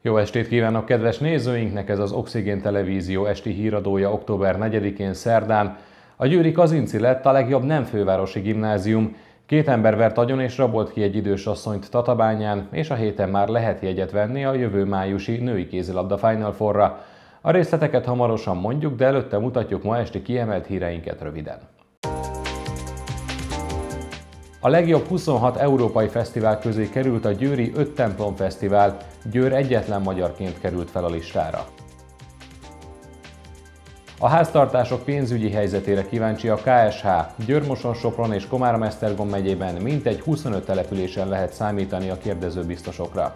Jó estét kívánok kedves nézőinknek, ez az Oxigén Televízió esti híradója október 4-én szerdán. A győri Kazinczy lett a legjobb nem fővárosi gimnázium. 2 ember vert agyon és rabolt ki egy idős asszonyt Tatabányán, és a héten már lehet jegyet venni a jövő májusi női kézilabda Final Fourra. A részleteket hamarosan mondjuk, de előtte mutatjuk ma esti kiemelt híreinket röviden. A legjobb 26 európai fesztivál közé került a győri 5 templom fesztivál, Győr egyetlen magyarként került fel a listára. A háztartások pénzügyi helyzetére kíváncsi a KSH. Győr-Moson-Sopron és Komárom-Esztergom megyében mintegy 25 településen lehet számítani a kérdezőbiztosokra.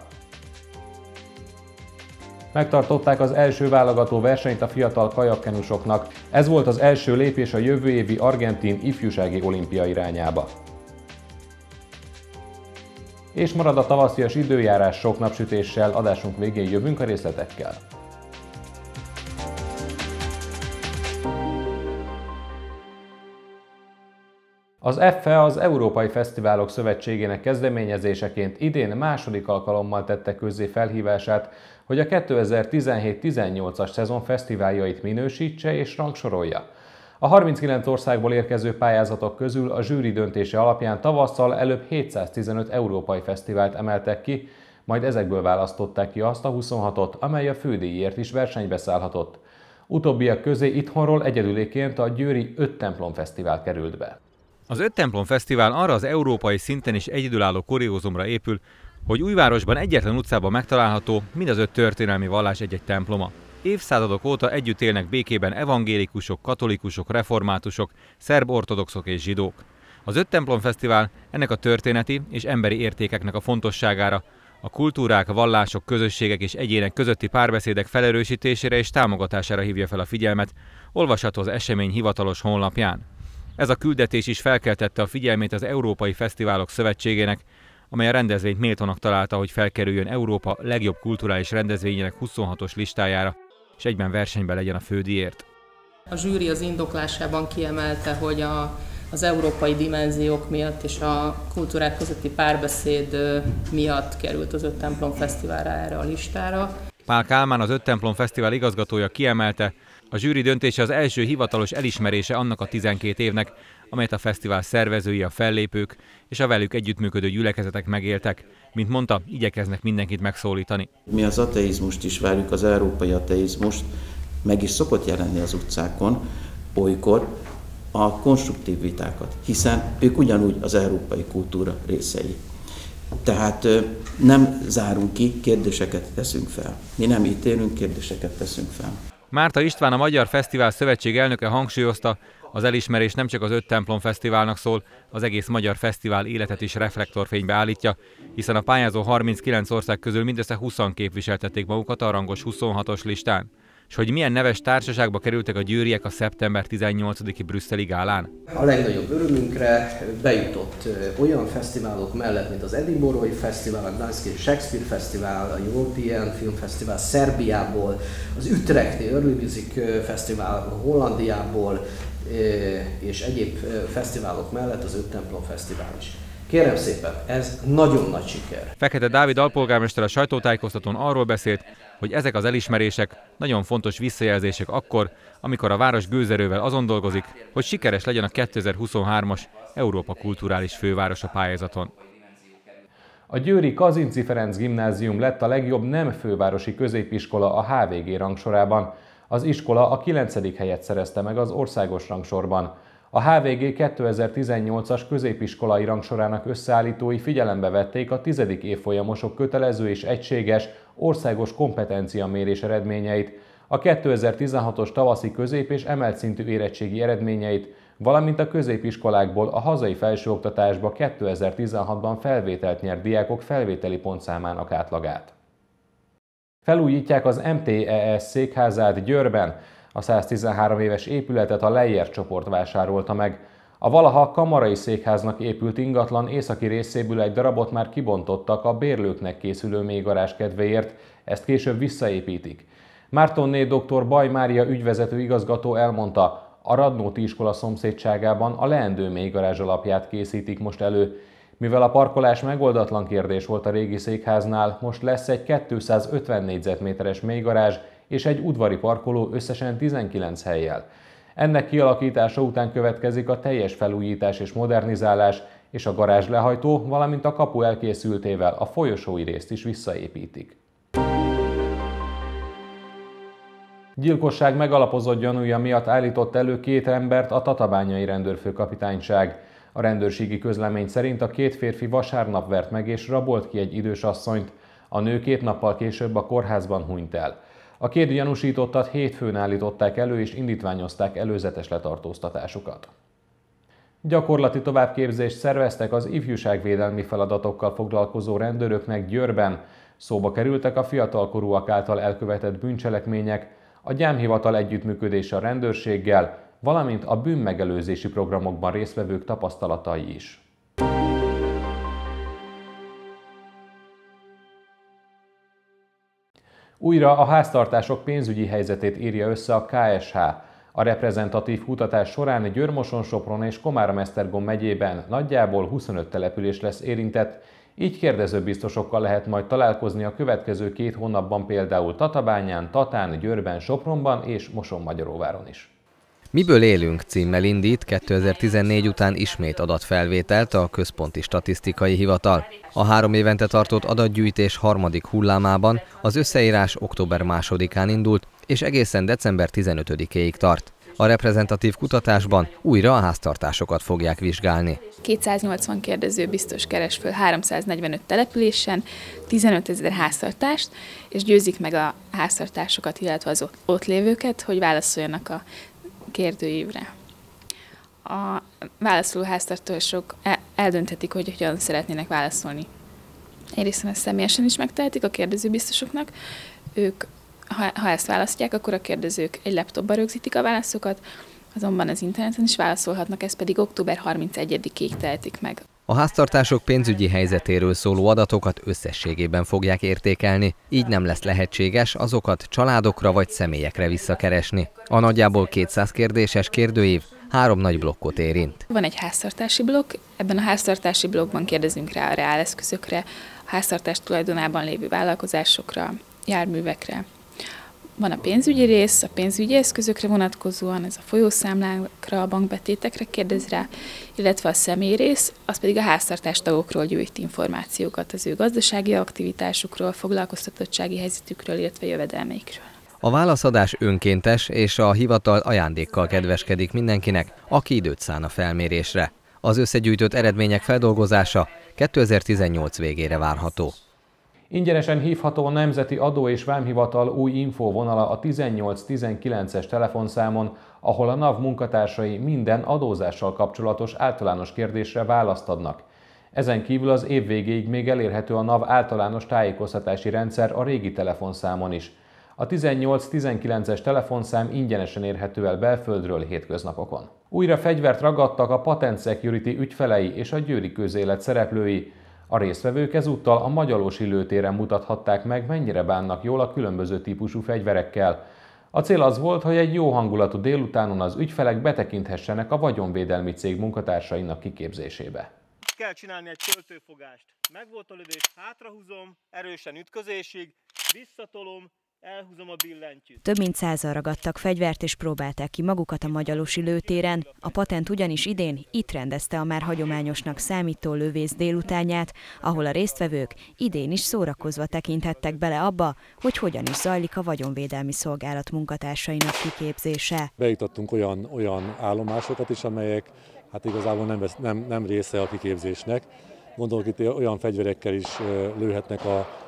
Megtartották az első válogató versenyt a fiatal kajakkenusoknak. Ez volt az első lépés a jövő évi argentin ifjúsági olimpia irányába. És marad a tavaszias időjárás sok napsütéssel, adásunk végén jövünk a részletekkel. Az EFFE az Európai Fesztiválok Szövetségének kezdeményezéseként idén második alkalommal tette közzé felhívását, hogy a 2017-18-as szezon fesztiváljait minősítse és rangsorolja. A 39 országból érkező pályázatok közül a zsűri döntése alapján tavasszal előbb 715 európai fesztivált emeltek ki, majd ezekből választották ki azt a 26-ot, amely a fődíjért is versenybe szállhatott. Utóbbiak közé itthonról egyedüléként a győri 5 templom fesztivál került be. Az 5 templom fesztivál arra az európai szinten is egyedülálló kuriózumra épül, hogy Újvárosban egyetlen utcában megtalálható mind az 5 történelmi vallás egy-egy temploma. Évszázadok óta együtt élnek békében evangélikusok, katolikusok, reformátusok, szerb-ortodoxok és zsidók. Az 5 templom fesztivál ennek a történeti és emberi értékeknek a fontosságára, a kultúrák, vallások, közösségek és egyének közötti párbeszédek felerősítésére és támogatására hívja fel a figyelmet, olvasható az esemény hivatalos honlapján. Ez a küldetés is felkeltette a figyelmét az Európai Fesztiválok Szövetségének, amely a rendezvényt méltónak találta, hogy felkerüljön Európa legjobb kulturális rendezvényének 26-os listájára, és egyben versenyben legyen a fődíjért. A zsűri az indoklásában kiemelte, hogy az európai dimenziók miatt és a kultúrák közötti párbeszéd miatt került az 5 templom fesztiválra erre a listára. Pál Kálmán, az 5 templom fesztivál igazgatója kiemelte, a zsűri döntése az első hivatalos elismerése annak a 12 évnek, amelyet a fesztivál szervezői, a fellépők és a velük együttműködő gyülekezetek megéltek. Mint mondta, igyekeznek mindenkit megszólítani. Mi az ateizmust is várjuk, az európai ateizmust, meg is szokott jelenni az utcákon olykor a konstruktív vitákat, hiszen ők ugyanúgy az európai kultúra részei. Tehát nem zárunk ki, kérdéseket teszünk fel. Mi nem ítélünk, kérdéseket teszünk fel. Márta István, a Magyar Fesztivál Szövetség elnöke hangsúlyozta, az elismerés nem csak az 5 templom fesztiválnak szól, az egész magyar fesztivál életet is reflektorfénybe állítja, hiszen a pályázó 39 ország közül mindössze 20 képviseltették magukat a rangos 26-os listán. És hogy milyen neves társaságba kerültek a győriek a szeptember 18-i brüsszeli gálán? A legnagyobb örömünkre bejutott olyan fesztiválok mellett, mint az Edinburghi Fesztivál, a Gdański Shakespeare Fesztivál, a European Film Fesztivál Szerbiából, az Utrechti Early Music Fesztivál Hollandiából, és egyéb fesztiválok mellett az 5 templom fesztivál is. Kérem szépen, ez nagyon nagy siker. Fekete Dávid alpolgármester a sajtótájékoztatón arról beszélt, hogy ezek az elismerések nagyon fontos visszajelzések akkor, amikor a város gőzerővel azon dolgozik, hogy sikeres legyen a 2023-as Európa Kulturális Fővárosa pályázaton. A győri Kazinczy Ferenc Gimnázium lett a legjobb nem fővárosi középiskola a HVG rangsorában. Az iskola a 9. helyet szerezte meg az országos rangsorban. A HVG 2018-as középiskolai rangsorának összeállítói figyelembe vették a 10. évfolyamosok kötelező és egységes országos kompetenciamérés eredményeit, a 2016-os tavaszi közép- és emelt szintű érettségi eredményeit, valamint a középiskolákból a hazai felsőoktatásba 2016-ban felvételt nyert diákok felvételi pontszámának átlagát. Felújítják az MTES székházát Győrben. A 113 éves épületet a Leyer csoport vásárolta meg. A valaha kamarai székháznak épült ingatlan északi részéből egy darabot már kibontottak a bérlőknek készülő mélygarázs kedvéért, ezt később visszaépítik. Mártonné dr. Baj Mária ügyvezető igazgató elmondta, a Radnóti iskola szomszédságában a leendő mélygarázs alapját készítik most elő. Mivel a parkolás megoldatlan kérdés volt a régi székháznál, most lesz egy 250 négyzetméteres mélygarázs és egy udvari parkoló összesen 19 hellyel. Ennek kialakítása után következik a teljes felújítás és modernizálás, és a garázs lehajtó, valamint a kapu elkészültével a folyosói részt is visszaépítik. Gyilkosság megalapozott gyanúja miatt állított elő 2 embert a tatabányai rendőrfőkapitányság. A rendőrségi közlemény szerint a 2 férfi vasárnap vert meg és rabolt ki egy idős asszonyt. A nő 2 nappal később a kórházban hunyt el. A 2 gyanúsítottat hétfőn állították elő és indítványozták előzetes letartóztatásukat. Gyakorlati továbbképzést szerveztek az ifjúságvédelmi feladatokkal foglalkozó rendőröknek Győrben. Szóba kerültek a fiatalkorúak által elkövetett bűncselekmények, a gyámhivatal együttműködése a rendőrséggel, valamint a bűnmegelőzési programokban résztvevők tapasztalatai is. Újra a háztartások pénzügyi helyzetét írja össze a KSH. A reprezentatív kutatás során Győr-Moson-Sopron és Komárom-Esztergom megyében nagyjából 25 település lesz érintett, így kérdezőbiztosokkal lehet majd találkozni a következő 2 hónapban például Tatabányán, Tatán, Győrben, Sopronban és Moson-Magyaróváron is. Miből élünk címmel indít 2014 után ismét adatfelvételt a Központi Statisztikai Hivatal. A 3 évente tartott adatgyűjtés 3. hullámában az összeírás október 2-án indult, és egészen december 15-éig tart. A reprezentatív kutatásban újra a háztartásokat fogják vizsgálni. 280 kérdező biztos keres föl 345 településen 15 000 háztartást, és győzik meg a háztartásokat, illetve az ott lévőket, hogy válaszoljanak a kérdőívre. A válaszoló háztartások eldönthetik, hogy hogyan szeretnének válaszolni. Egyrészt ezt személyesen is megtehetik a kérdezőbiztosoknak. Ők, ha ezt választják, akkor a kérdezők egy laptopba rögzítik a válaszokat, azonban az interneten is válaszolhatnak, ezt pedig október 31-ig tehetik meg. A háztartások pénzügyi helyzetéről szóló adatokat összességében fogják értékelni, így nem lesz lehetséges azokat családokra vagy személyekre visszakeresni. A nagyjából 200 kérdéses kérdőív 3 nagy blokkot érint. Van egy háztartási blokk, ebben a háztartási blokkban kérdezünk rá a reáleszközökre, a háztartás tulajdonában lévő vállalkozásokra, járművekre. Van a pénzügyi rész, a pénzügyi eszközökre vonatkozóan, ez a folyószámlákra, a bankbetétekre kérdez rá, illetve a személy rész, az pedig a háztartás tagokról gyűjt információkat, az ő gazdasági aktivitásukról, foglalkoztatottsági helyzetükről, illetve jövedelmeikről. A válaszadás önkéntes, és a hivatal ajándékkal kedveskedik mindenkinek, aki időt szán a felmérésre. Az összegyűjtött eredmények feldolgozása 2018 végére várható. Ingyenesen hívható a Nemzeti Adó- és Vámhivatal új infóvonala a 1819-es telefonszámon, ahol a NAV munkatársai minden adózással kapcsolatos általános kérdésre választ adnak. Ezen kívül az év végéig még elérhető a NAV általános tájékoztatási rendszer a régi telefonszámon is. A 1819-es telefonszám ingyenesen érhető el belföldről hétköznapokon. Újra fegyvert ragadtak a Patent Security ügyfelei és a győri közélet szereplői. A résztvevők ezúttal a Magyalosi lőtéren mutathatták meg, mennyire bánnak jól a különböző típusú fegyverekkel. A cél az volt, hogy egy jó hangulatú délutánon az ügyfelek betekinthessenek a vagyonvédelmi cég munkatársainak kiképzésébe. Kell csinálni egy töltőfogást. Megvolt a lövés, hátrahúzom, erősen ütközésig, visszatolom, elhúzom a billentyűt. Több mint 100-an ragadtak fegyvert és próbálták ki magukat a Magyalosi lőtéren. A Patent ugyanis idén itt rendezte a már hagyományosnak számító lövész délutánját, ahol a résztvevők idén is szórakozva tekinthettek bele abba, hogy hogyan is zajlik a vagyonvédelmi szolgálat munkatársainak kiképzése. Beiktattunk olyan állomásokat is, amelyek hát igazából nem része a kiképzésnek. Gondolok, itt olyan fegyverekkel is lőhetnek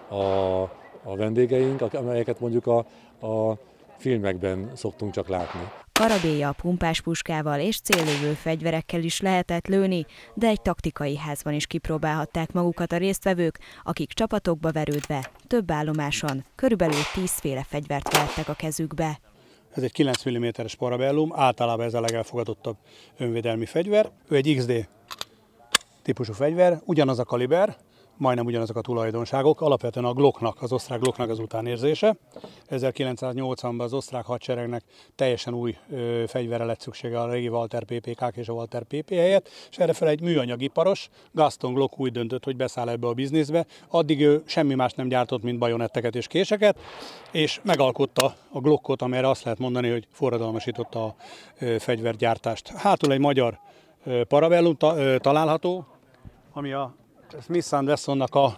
a vendégeink, amelyeket mondjuk a filmekben szoktunk csak látni. Karabéllyal, pumpáspuskával és céllövő fegyverekkel is lehetett lőni, de egy taktikai házban is kipróbálhatták magukat a résztvevők, akik csapatokba verődve, több állomáson körülbelül 10 féle fegyvert vehettek a kezükbe. Ez egy 9 mm-es parabellum, általában ez a legelfogadottabb önvédelmi fegyver. Ő egy XD típusú fegyver, ugyanaz a kaliber, majdnem ugyanazok a tulajdonságok. Alapvetően a Glocknak, az osztrák Glocknak az utánérzése. 1980-ban az osztrák hadseregnek teljesen új fegyverre lett szüksége a régi Walter PPK-k és a Walter PP helyett, és errefele egy műanyagiparos, Gaston Glock úgy döntött, hogy beszáll ebbe a bizniszbe. Addig ő semmi más nem gyártott, mint bajonetteket és késeket, és megalkotta a Glockot, amelyre azt lehet mondani, hogy forradalmasította a fegyvergyártást. Hátul egy magyar Parabellum található, ami a Smith & Wessonnak a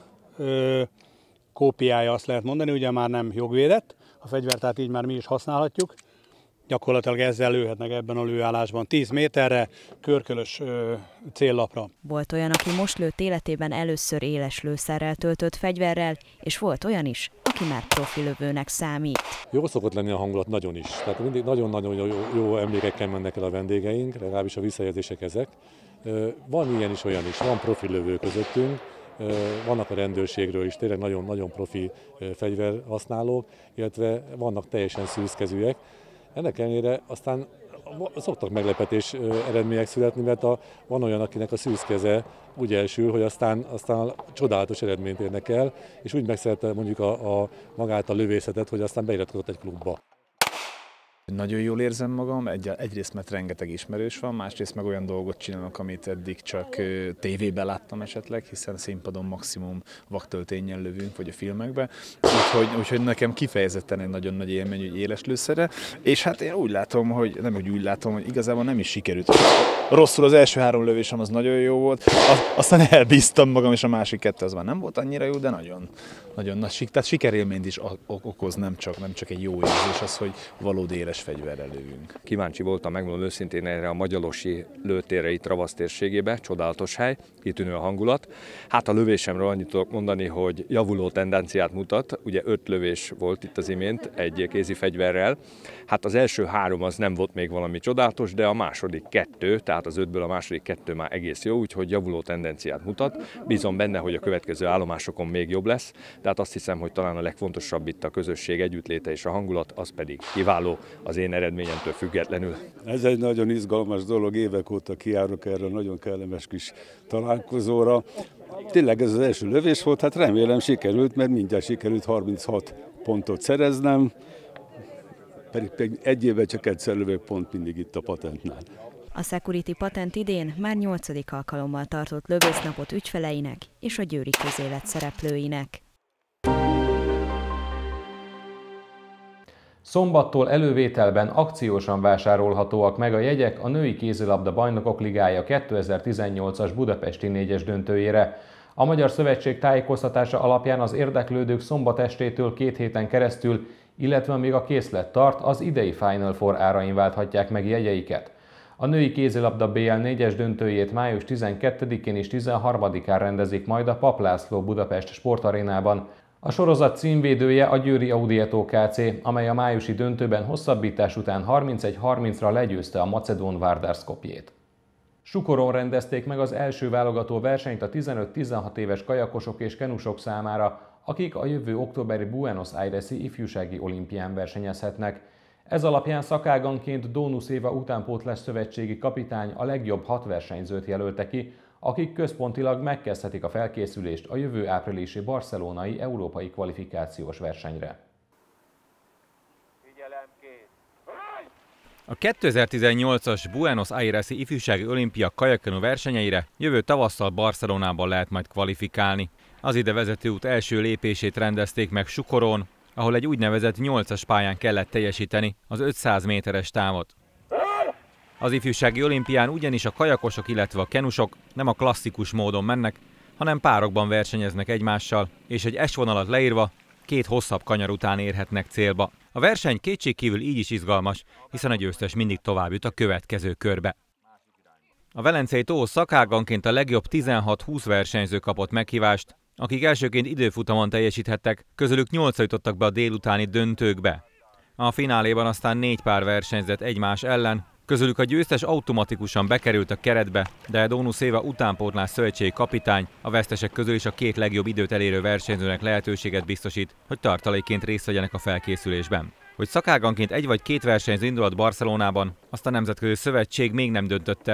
kópiája, azt lehet mondani, ugye már nem jogvédett a fegyver, tehát így már mi is használhatjuk. Gyakorlatilag ezzel lőhetnek ebben a lőállásban 10 méterre, körkölös céllapra. Volt olyan, aki most lőtt életében először éles lőszerrel töltött fegyverrel, és volt olyan is, aki már profi lövőnek számít. Jó szokott lenni a hangulat nagyon is. Tehát mindig nagyon-nagyon jó emlékekkel mennek el a vendégeink, legalábbis a visszajelzések ezek. Van ilyen is, olyan is, van profi lövő közöttünk, vannak a rendőrségről is tényleg nagyon-nagyon profi fegyverhasználók, illetve vannak teljesen szűzkezűek. Ennek ellenére aztán szoktak meglepetés eredmények születni, mert van olyan, akinek a szűzkeze úgy elsül, hogy aztán csodálatos eredményt érnek el, és úgy megszerette mondjuk magát a lövészetet, hogy aztán beiratkozott egy klubba. Nagyon jól érzem magam, egyrészt mert rengeteg ismerős van, másrészt meg olyan dolgot csinálok, amit eddig csak tévében láttam esetleg, hiszen színpadon maximum vaktölténnyel lövünk, vagy a filmekben. Úgyhogy nekem kifejezetten egy nagyon nagy élmény, hogy éles lőszerre, és hát én úgy látom, hogy igazából nem is sikerült. Rosszul az első 3 lövésem az nagyon jó volt, aztán elbíztam magam, és a másik 2 az már nem volt annyira jó, de nagyon nagy, tehát sikerélményt is okoz, nem csak egy jó érzés az, hogy valódi éles fegyverrel lövünk. Kíváncsi voltam, megmondom őszintén, erre a Magyalosi lőtérre itt Ravasz térségébe, csodálatos hely, kitűnő a hangulat. Hát a lövésemről annyit tudok mondani, hogy javuló tendenciát mutat, ugye 5 lövés volt itt az imént egy kézi fegyverrel. Hát az első 3 az nem volt még valami csodálatos, de a második 2, tehát az 5-ből a második 2 már egész jó, úgyhogy javuló tendenciát mutat. Bízom benne, hogy a következő állomásokon még jobb lesz, tehát azt hiszem, hogy talán a legfontosabb itt a közösség együttléte és a hangulat, az pedig kiváló az én eredményemtől függetlenül. Ez egy nagyon izgalmas dolog, évek óta kijárok erre a nagyon kellemes kis találkozóra. Tényleg ez az első lövés volt, hát remélem sikerült, mert mindjárt sikerült 36 pontot szereznem, pedig egy évben csak egyszer lövök pont mindig itt a patentnál. A Security Patent idén már 8. alkalommal tartott lövésznapot ügyfeleinek és a győri közélet szereplőinek. Szombattól elővételben akciósan vásárolhatóak meg a jegyek a női kézilabda bajnokok ligája 2018-as budapesti 4-es döntőjére. A Magyar Szövetség tájékoztatása alapján az érdeklődők szombat estétől 2 héten keresztül, illetve amíg a készlet tart, az idei Final Four árain válthatják meg jegyeiket. A női kézilabda BL 4-es döntőjét május 12-én és 13-án rendezik majd a Papp László Budapest Sportarénában. A sorozat címvédője a győri Audietto Kc, amely a májusi döntőben hosszabbítás után 31-30-ra legyőzte a macedón Vardar Skopjét. Sukoron rendezték meg az első válogató versenyt a 15-16 éves kajakosok és kenusok számára, akik a jövő októberi Buenos Aires-i ifjúsági olimpián versenyezhetnek. Ez alapján szakáganként Dónusz Éva utánpótlás szövetségi kapitány a legjobb 6 versenyzőt jelölte ki, akik központilag megkezdhetik a felkészülést a jövő áprilisi barcelonai európai kvalifikációs versenyre. A 2018-as Buenos Aires-i ifjúsági olimpia kajakkenu versenyeire jövő tavasszal Barcelonában lehet majd kvalifikálni. Az ide vezető út első lépését rendezték meg Sukoron, ahol egy úgynevezett 8-as pályán kellett teljesíteni az 500 méteres távot. Az ifjúsági olimpián ugyanis a kajakosok, illetve a kenusok nem a klasszikus módon mennek, hanem párokban versenyeznek egymással, és egy S-vonalat leírva 2 hosszabb kanyar után érhetnek célba. A verseny kétségkívül így is izgalmas, hiszen a győztes mindig tovább jut a következő körbe. A Velencei tó szakáganként a legjobb 16-20 versenyző kapott meghívást, akik elsőként időfutamon teljesíthettek, közülük 8 jutottak be a délutáni döntőkbe. A fináléban aztán 4 pár versenyzett egymás ellen, közülük a győztes automatikusan bekerült a keretbe, de Dónusz Éva utánpótlás szövetségi kapitány a vesztesek közül is a 2 legjobb időt elérő versenyzőnek lehetőséget biztosít, hogy tartalékként részt vegyenek a felkészülésben. Hogy szakáganként 1 vagy 2 versenyző indulhat Barcelonában, azt a Nemzetközi Szövetség még nem döntötte el.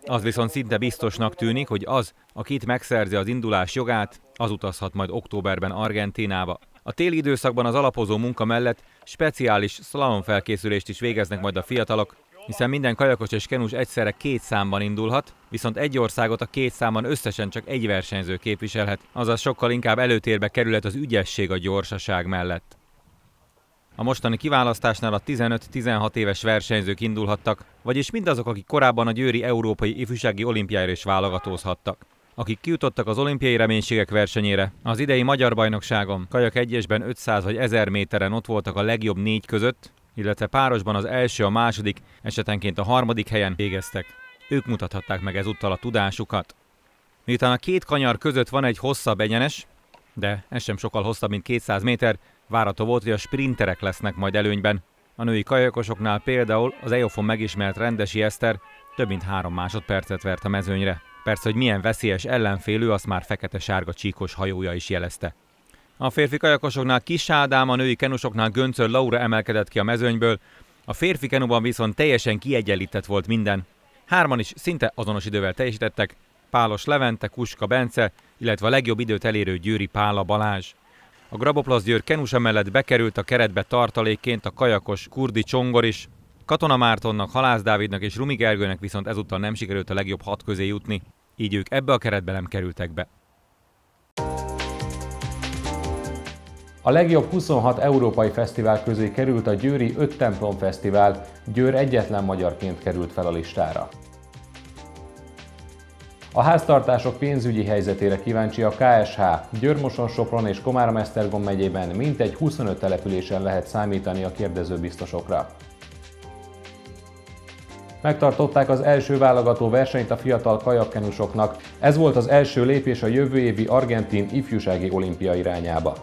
Az viszont szinte biztosnak tűnik, hogy az, aki itt megszerzi az indulás jogát, az utazhat majd októberben Argentínába. A téli időszakban az alapozó munka mellett speciális szlalomfelkészülést is végeznek majd a fiatalok, hiszen minden kajakos és kenus egyszerre 2 számban indulhat, viszont egy országot a 2 számban összesen csak egy versenyző képviselhet, azaz sokkal inkább előtérbe kerülhet az ügyesség a gyorsaság mellett. A mostani kiválasztásnál a 15-16 éves versenyzők indulhattak, vagyis mindazok, akik korábban a győri Európai Ifjúsági Olimpiára is válogatózhattak. Akik kijutottak az olimpiai reménységek versenyére, az idei magyar bajnokságon kajak egyesben 500 vagy 1000 méteren ott voltak a legjobb 4 között, illetve párosban az első, a második, esetenként a 3. helyen végeztek. Ők mutathatták meg ezúttal a tudásukat. Miután a 2 kanyar között van egy hosszabb egyenes, de ez sem sokkal hosszabb, mint 200 méter, várható volt, hogy a sprinterek lesznek majd előnyben. A női kajakosoknál például az EOFON megismert Rendesi Eszter több mint 3 másodpercet vert a mezőnyre. Persze, hogy milyen veszélyes ellenfélő, azt már fekete-sárga csíkos hajója is jelezte. A férfi kajakosoknál Kis Ádám, a női kenusoknál Göncör Laura emelkedett ki a mezőnyből, a férfi kenuban viszont teljesen kiegyenlített volt minden. 3-an is szinte azonos idővel teljesítettek, Pálos Levente, Kuska Bence, illetve a legjobb időt elérő Győri Pála Balázs. A Graboplasz Győr kenusa mellett bekerült a keretbe tartalékként a kajakos Kurdi Csongor is. Katona Mártonnak, Halász Dávidnak és Rumi Gergőnek viszont ezúttal nem sikerült a legjobb 6 közé jutni, így ők ebbe a keretbe nem kerültek be. A legjobb 26 európai fesztivál közé került a győri 5 templom fesztivál, Győr egyetlen magyarként került fel a listára. A háztartások pénzügyi helyzetére kíváncsi a KSH. Győr-Moson-Sopron és Komárom-Esztergom megyében mintegy 25 településen lehet számítani a kérdezőbiztosokra. Megtartották az első válogató versenyt a fiatal kajakkenusoknak. Ez volt az első lépés a jövő évi argentin ifjúsági olimpia irányába.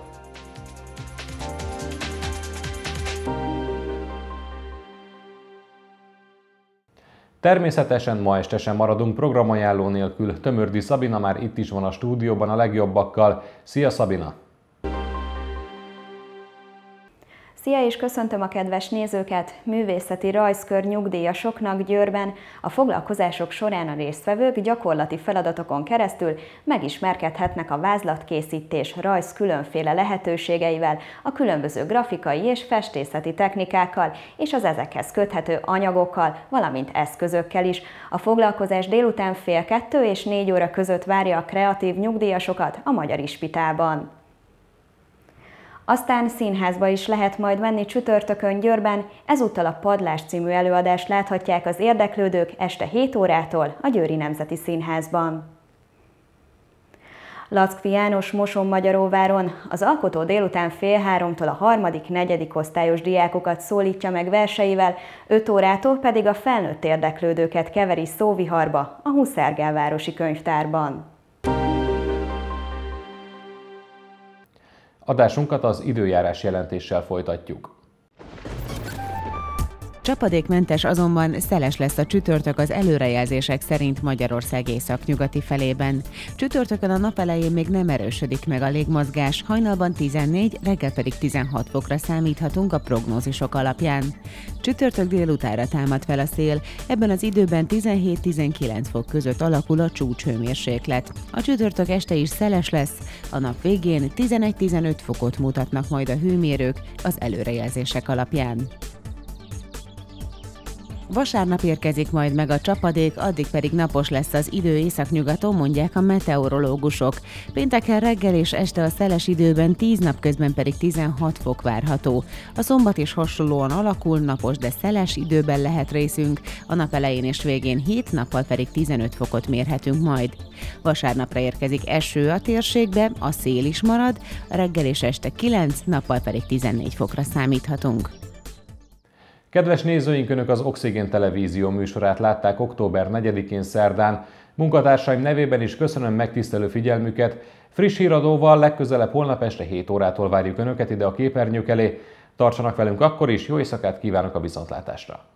Természetesen ma este sem maradunk programajánló nélkül. Tömördi Szabina már itt is van a stúdióban a legjobbakkal. Szia Szabina! Szia, és köszöntöm a kedves nézőket! Művészeti rajzkör nyugdíjasoknak Győrben a foglalkozások során a résztvevők gyakorlati feladatokon keresztül megismerkedhetnek a vázlatkészítés rajz különféle lehetőségeivel, a különböző grafikai és festészeti technikákkal és az ezekhez köthető anyagokkal, valamint eszközökkel is. A foglalkozás délután 1:30 és 4 óra között várja a kreatív nyugdíjasokat a Magyar Ispitában. Aztán színházba is lehet majd menni csütörtökön Győrben, ezúttal a Padlás című előadást láthatják az érdeklődők este 7 órától a Győri Nemzeti Színházban. Lackfi János Moson-Magyaróváron az alkotó délután 2:30-tól a 3.-4. osztályos diákokat szólítja meg verseivel, 5 órától pedig a felnőtt érdeklődőket keveri szóviharba a Huszárgálvárosi Könyvtárban. Adásunkat az időjárás jelentéssel folytatjuk. Csapadékmentes, azonban szeles lesz a csütörtök az előrejelzések szerint Magyarország északnyugati felében. Csütörtökön a nap elején még nem erősödik meg a légmozgás, hajnalban 14, reggel pedig 16 fokra számíthatunk a prognózisok alapján. Csütörtök délutánra támad fel a szél, ebben az időben 17-19 fok között alakul a csúcshőmérséklet. A csütörtök este is szeles lesz, a nap végén 11-15 fokot mutatnak majd a hőmérők az előrejelzések alapján. Vasárnap érkezik majd meg a csapadék, addig pedig napos lesz az idő északnyugaton, mondják a meteorológusok. Pénteken reggel és este a szeles időben 10, napközben pedig 16 fok várható. A szombat is hasonlóan alakul, napos, de szeles időben lehet részünk, a nap elején és végén 7, nappal pedig 15 fokot mérhetünk majd. Vasárnapra érkezik eső a térségbe, a szél is marad, reggel és este 9, nappal pedig 14 fokra számíthatunk. Kedves nézőink, Önök az Oxigén Televízió műsorát látták október 4-én szerdán. Munkatársaim nevében is köszönöm megtisztelő figyelmüket. Friss híradóval legközelebb holnap este 7 órától várjuk Önöket ide a képernyők elé. Tartsanak velünk akkor is, jó éjszakát kívánok a viszontlátásra!